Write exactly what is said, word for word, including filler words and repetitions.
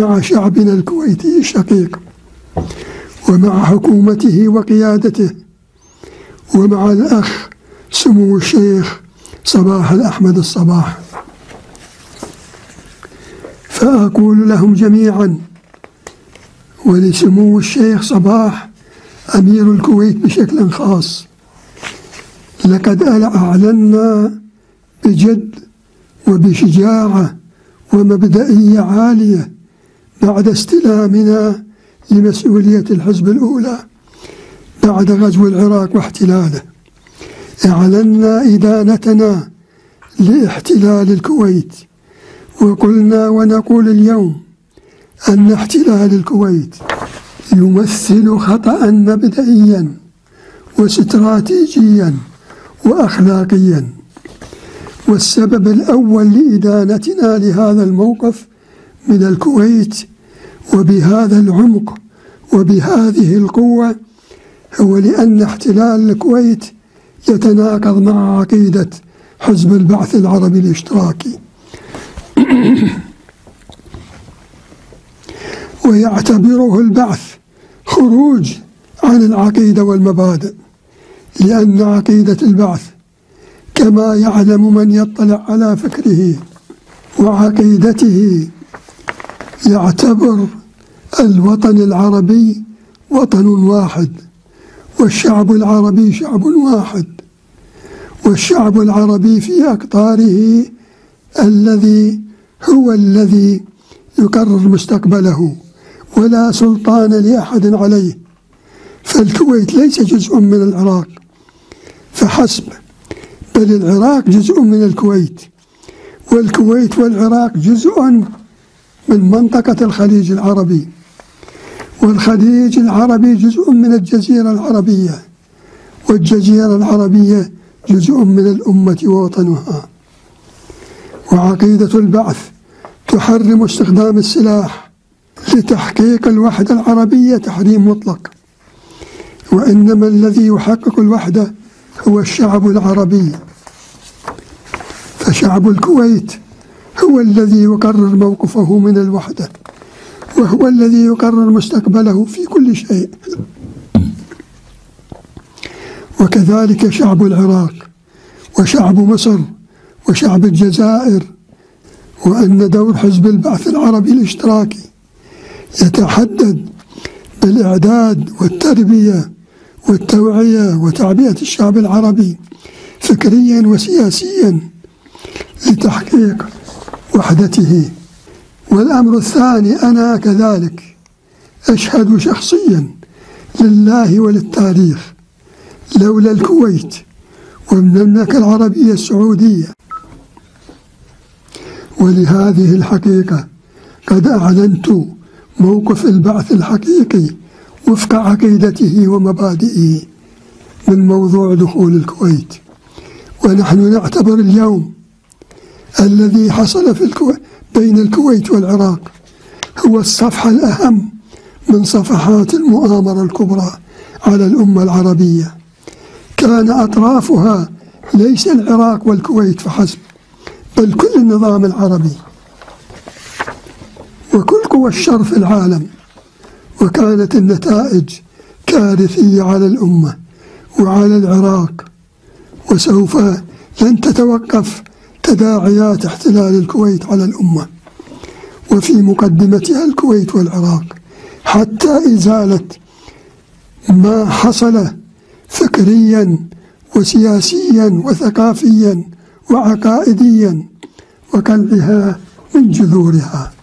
مع شعبنا الكويتي الشقيق، ومع حكومته وقيادته، ومع الأخ سمو الشيخ صباح الأحمد الصباح. فأقول لهم جميعا ولسمو الشيخ صباح أمير الكويت بشكل خاص: لقد أعلنا بجد وبشجاعة ومبدئية عالية بعد استلامنا لمسؤولية الحزب الأولى بعد غزو العراق واحتلاله، أعلنا إدانتنا لاحتلال الكويت، وقلنا ونقول اليوم أن احتلال الكويت يمثل خطأ مبدئيا واستراتيجيا وأخلاقيا. والسبب الأول لإدانتنا لهذا الموقف من الكويت وبهذا العمق وبهذه القوة هو لأن احتلال الكويت يتناقض مع عقيدة حزب البعث العربي الاشتراكي ويعتبره البعث خروج عن العقيدة والمبادئ، لأن عقيدة البعث كما يعلم من يطلع على فكره وعقيدته يعتبر الوطن العربي وطن واحد، والشعب العربي شعب واحد، والشعب العربي في أقطاره الذي هو الذي يقرر مستقبله ولا سلطان لأحد عليه. فالكويت ليس جزء من العراق فحسب، بل العراق جزء من الكويت، والكويت والعراق جزء من منطقة الخليج العربي، والخليج العربي جزء من الجزيرة العربية، والجزيرة العربية جزء من الأمة ووطنها. وعقيدة البعث تحرم استخدام السلاح لتحقيق الوحدة العربية تحريم مطلق، وإنما الذي يحقق الوحدة هو الشعب العربي. فشعب الكويت هو الذي يقرر موقفه من الوحدة، وهو الذي يقرر مستقبله في كل شيء. وكذلك شعب العراق وشعب مصر وشعب الجزائر. وأن دور حزب البعث العربي الاشتراكي يتحدد بالإعداد والتربية والتوعية وتعبئة الشعب العربي فكريا وسياسيا لتحقيق وحدته. والأمر الثاني، أنا كذلك أشهد شخصيا لله وللتاريخ لولا الكويت والمملكة العربية السعودية ولهذه الحقيقة قد أعلنت موقف البعث الحقيقي وفق عقيدته ومبادئه من موضوع دخول الكويت. ونحن نعتبر اليوم الذي حصل في الكويت بين الكويت والعراق هو الصفحة الأهم من صفحات المؤامرة الكبرى على الأمة العربية. كان أطرافها ليس العراق والكويت فحسب، بل كل النظام العربي وكل قوى الشر في العالم، وكانت النتائج كارثية على الأمة وعلى العراق. وسوف لن تتوقف تداعيات احتلال الكويت على الأمة وفي مقدمتها الكويت والعراق حتى إزالة ما حصل فكريا وسياسيا وثقافيا وعقائديا وقلعها من جذورها.